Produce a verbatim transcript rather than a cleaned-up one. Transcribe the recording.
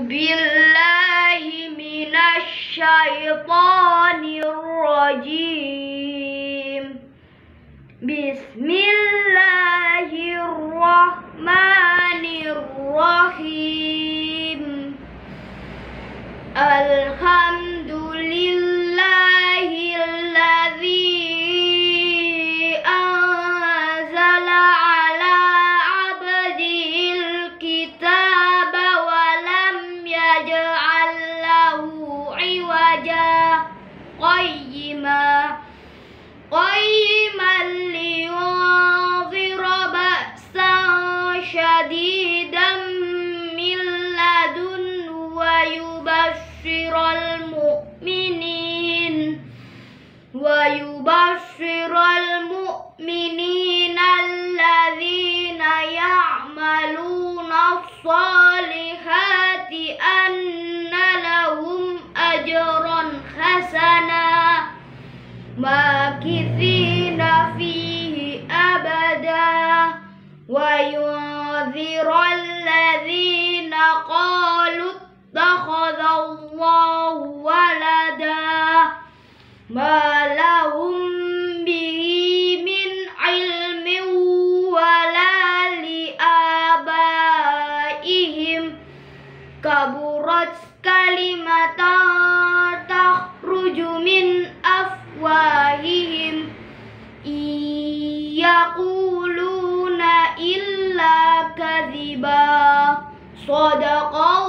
بالله من الشيطان الرجيم. بسم الله الرحمن الرحيم. الحمد لله الذي أنزل على عبده الكتاب ولم يجعل له عوجا قيما قيما لينذر بأسا شديدا من لدنه ويبشر المؤمنين ويبشر المؤمنين الذين يعملون الصالحات أن لهم أجرا حسنا ماكثين فيه أبدا وينذر الذين قالوا اتخذ الله ولدا ما لهم به من علم ولا لآبائهم كبرت كلمة تخرج من أفواههم إن يقولون إلا كذبا. صدق